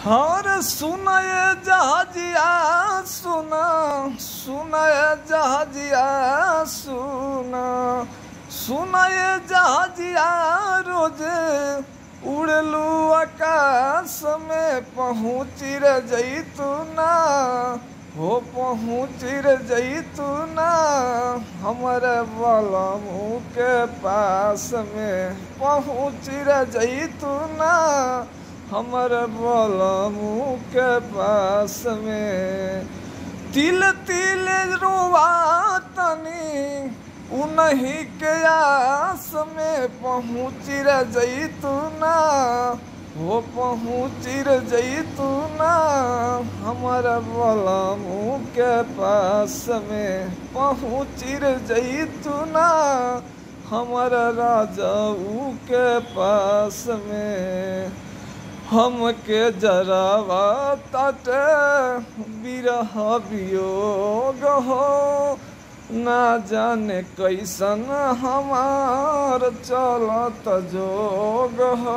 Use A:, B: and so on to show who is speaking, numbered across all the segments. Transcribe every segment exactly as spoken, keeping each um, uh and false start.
A: हर सुनाए जहाजिया सुना सुनाए जहाजिया सुना सुनाए जहाजिया रोजे उड़लू आकाश में पहुँची रे जैतूना हो पहुँची रे जैतूना हमारे बलमू के पास में पहुँची रे जैतूना हमारे बलमू के पास में तिल तिल रुआ तनी उन्हीं के आस में पहुँची रे जैतूना वो पहुँची रे जैतूना हमारे बलमू के पास में पहुँची रे जैतूना हमारे राजाऊ के पास में हमके जरावा ताटे बिरह वियोग हो ना जाने कैसन हमार चलत जोग हो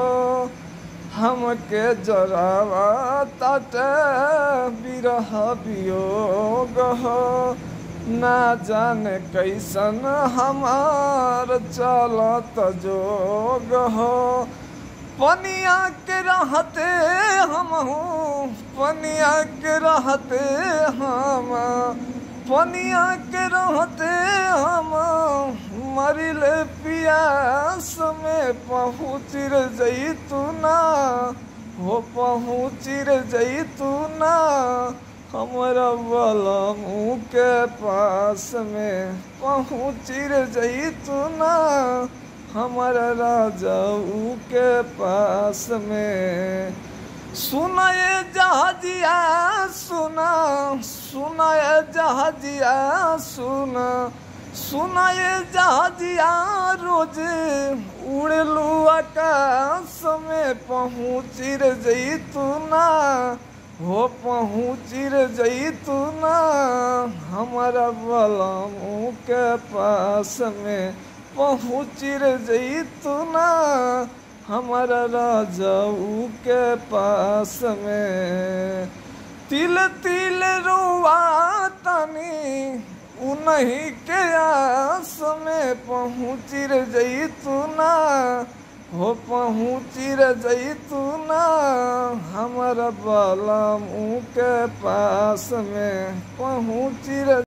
A: हमके जरावा ताटे बिरह वियोग हो ना जाने कैसन हमार चलत जोग हो पनिया के रहते हम हूँ पनिया के रहते हम पनिया के रहते हम मरिले पियास में पहुँची रे जैतूना हो पहुँची रे जैतूना हमारा बलमू के पास में पहुँची रे जैतूना हमारा राजाऊ के पास में सुनाए जहाजिया सुना सुनाए जहाजिया सुना सुनाए जहाजिया रोज उड़लू आकाश में पहुँची रे जैतूना हो पहुँची रे जैतूना हमारा बलमू के पास में पहुँची रे जैतूना हमारा राजाऊ के पास में तिल तिल रुआ तनी उन्हीं के आस में पहुँची रे जैतूना हो पहुँची रे जैतूना हमारा बलमू के पास में पहुँची रे